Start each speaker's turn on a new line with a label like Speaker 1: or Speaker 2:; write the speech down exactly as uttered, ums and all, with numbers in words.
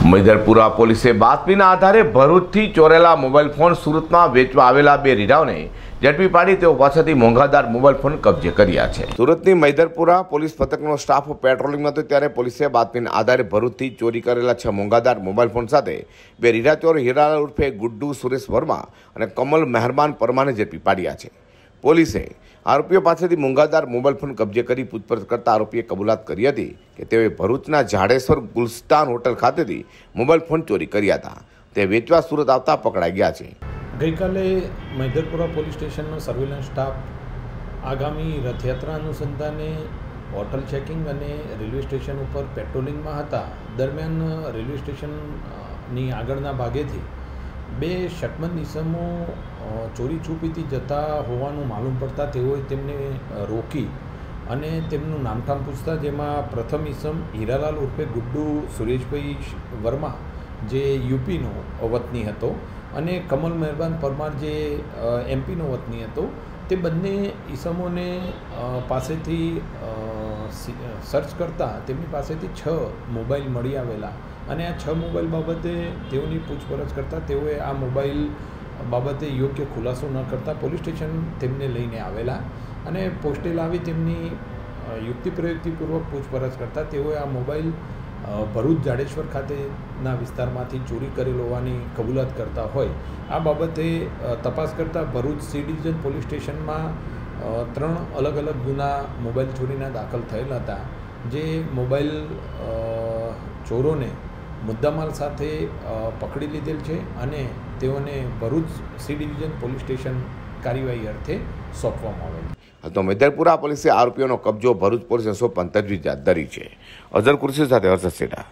Speaker 1: મૈદરપુરા પોલીસે બાતમીના આધારે ભરૂચથી ચોરેલા મોબાઈલ ફોન સુરતમાં વેચવા આવેલા બે રીઢાઓને ઝડપી પાડી તેઓ પાસેથી મોંઘાદાર મોબાઈલ ફોન કબજે કર્યા છે। સુરતની મૈદરપુરા પોલીસ પથકનો સ્ટાફ પેટ્રોલિંગમાં હતો ત્યારે પોલીસે બાતમીના આધારે ભરૂચથી ચોરી કરેલા છ મોંઘાદાર મોબાઈલ ફોન સાથે બે રીઢા ચોર હીરાલાલ ઉર્ફે ગુડ્ડુ સુરેશ વર્મા અને કમલ મહેરબાન પરમાને ઝડપી પાડ્યા છે। પોલીસે આરોપીઓ પાસેથી મોંઘાદાર મોબાઈલ ફોન કબજે કરી પૂછપરછ કરતા આરોપીએ કબૂલાત કરી હતી કે તેઓએ ભરૂચના ઝાડેશ્વર ગુલસ્તાન હોટલ ખાતેથી મોબાઈલ ફોન ચોરી કર્યા હતા। તે વેચવા સુરત આવતા પકડાઈ ગયા છે।
Speaker 2: ગઈકાલે મૈદરપુરા પોલીસ સ્ટેશનનો સર્વેલન્સ સ્ટાફ આગામી રથયાત્રા અનુસંધાને હોટલ ચેકિંગ અને રેલવે સ્ટેશન ઉપર પેટ્રોલિંગમાં હતા। દરમિયાન રેલવે સ્ટેશનની આગળના ભાગેથી બે શટમંદ ઇસમો ચોરી છુપીથી જતા હોવાનું માલુમ પડતા તેઓએ તેમને રોકી અને તેમનું નામઠામ પૂછતા, જેમાં પ્રથમ ઇસમ હીરાલાલ ઉર્ફે ગુડ્ડુ સુરેશભાઈ વર્મા જે યુપીનો વતની હતો અને કમલ મહેરબાન પરમાર જે એમપીનો વતની હતો, તે બંને ઇસમોને પાસેથી સર્ચ કરતા તેમની પાસેથી છ મોબાઈલ મળી આવેલા અને આ છ મોબાઈલ બાબતે તેઓની પૂછપરછ કરતાં તેઓએ આ મોબાઈલ બાબતે યોગ્ય ખુલાસો ન કરતા પોલીસ સ્ટેશન તેમને લઈને આવેલા અને પોસ્ટે લાવી તેમની યુક્તિ પ્રયુક્તિપૂર્વક પૂછપરછ કરતાં તેઓએ આ મોબાઈલ ભરૂચ જાડેશ્વર ખાતેના વિસ્તારમાંથી ચોરી કરેલ હોવાની કબૂલાત કરતા હોય આ બાબતે તપાસ કરતાં ભરૂચ સી ડિવિઝન પોલીસ સ્ટેશનમાં ત્રણ અલગ અલગ ગુના મોબાઈલ ચોરીના દાખલ થયેલ હતા, જે મોબાઈલ ચોરોને મુદ્દામાલ સાથે પકડી લીધેલ છે અને તેઓને Bharuch C division police station કાર્યવાહી અર્થે સોંપવામાં આવેલ।
Speaker 1: તો મૈદરપુરા પોલીસે આરોપીઓનો કબજો ભરૂચ પોલીસે સોંપવાની તજવીજ હાથ ધરી છે। અઝર કુર્સી સાથે હર્ષદ સેઠા।